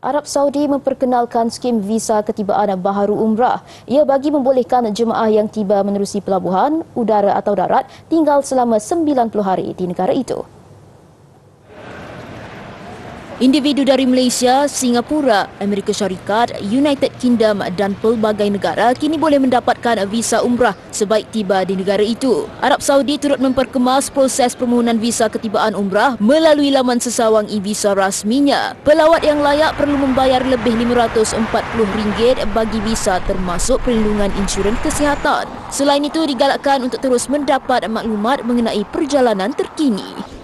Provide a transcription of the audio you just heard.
Arab Saudi memperkenalkan skim visa ketibaan baharu umrah. Ia bagi membolehkan jemaah yang tiba menerusi pelabuhan, udara atau darat tinggal selama 90 hari di negara itu. Individu dari Malaysia, Singapura, Amerika Syarikat, United Kingdom dan pelbagai negara kini boleh mendapatkan visa umrah sebaik tiba di negara itu. Arab Saudi turut memperkemas proses permohonan visa ketibaan umrah melalui laman sesawang e-visa rasminya. Pelawat yang layak perlu membayar lebih RM540 bagi visa termasuk perlindungan insurans kesihatan. Selain itu, digalakkan untuk terus mendapat maklumat mengenai perjalanan terkini.